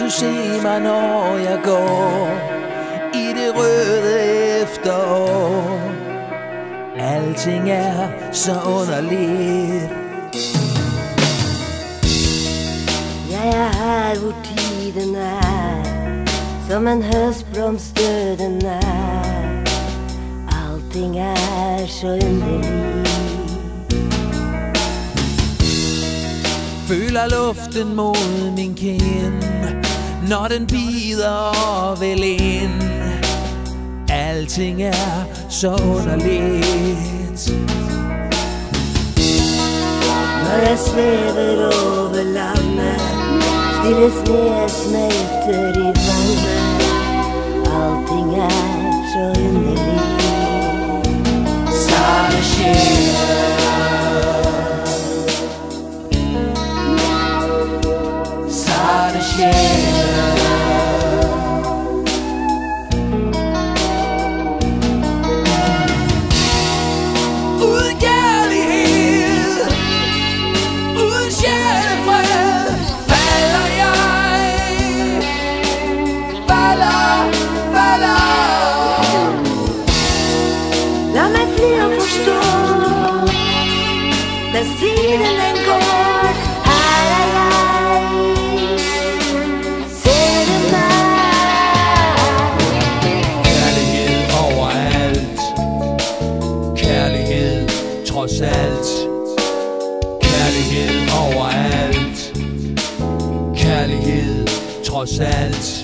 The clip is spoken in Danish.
se mig, når jeg går i det røde efterår. Alting er så underligt. Jeg er her, hvor tiden er, som en høstblomst døden er. Alting er så underligt. Føler luften mod min kind, når den bider vel ind. Alting er så underligt. Når jeg svæver over landet, stille sne smelter i vandet. Alting er så underligt. Sarte Sjeler, Sarte Sjeler. Uden kærlighed, uden sjælefred, falder jeg, falder. Lad mig flere forstå, mens tiden den går. Her er jeg, ser du mig? Kærlighed overalt, kærlighed trods alt. Kærlighed overalt, kærlighed trods alt.